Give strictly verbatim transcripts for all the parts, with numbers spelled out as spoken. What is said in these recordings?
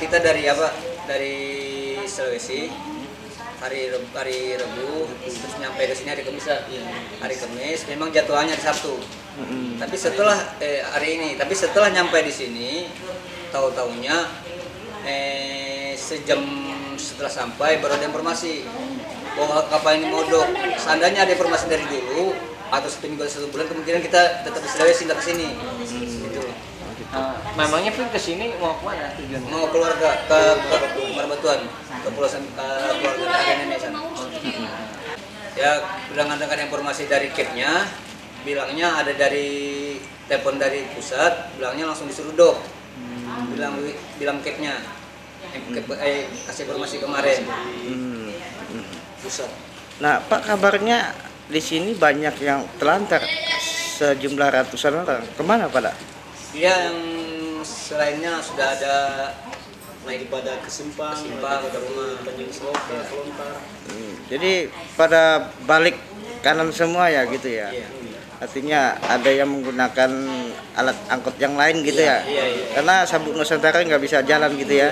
kita dari apa? Dari Sulawesi. Hari Rebu, hari Rebu terus nyampe ke sini hari Kamis. Hari Kamis memang jadwalnya di Sabtu. Mm-hmm. Tapi setelah eh, hari ini, tapi setelah nyampe di sini, tahu-taunya eh, sejam setelah sampai baru ada informasi bahwa kapal ini mogok. Seandainya ada informasi dari dulu atau satu minggu atau satu bulan, kemungkinan kita tetap di Sulawesi, nggak ke sini. Hmm. Gitu. Uh, memangnya pun ke sini mau kemana tujuannya? Mau keluarga ke ke Marbatuan, ke Pulau San, ke keluarga kakek nenek sana. Ya, berdasarkan informasi dari Cape-nya, bilangnya ada dari telepon dari pusat, bilangnya langsung disuruh dok. Bilang bilang Cape-nya, eh, kasih informasi kemarin. Hmm. Pusat. Nah, Pak, kabarnya di sini banyak yang terlantar, sejumlah ratusan orang. Kemana Pak? Dia yang selainnya sudah ada naik pada kesimpang, kesimpang ke rumah penyungsok, ke kelontar. Hmm, jadi pada balik kanan semua ya gitu ya. Iya. Artinya ada yang menggunakan alat angkut yang lain gitu iya, ya. Iya, iya. Karena Sabuk Nusantara nggak bisa jalan gitu ya.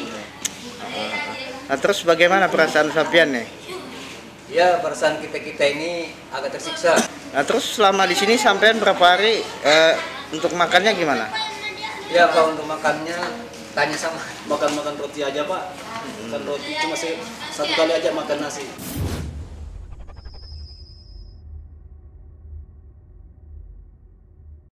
Nah, terus bagaimana perasaan sampean nih? Ya, perasaan kita-kita ini agak tersiksa. Nah, terus selama di sini sampean berapa hari eh, untuk makannya gimana? Ya, kalau untuk makannya tanya sama Makan-makan roti aja Pak. Makan roti cuma satu kali aja makan nasi.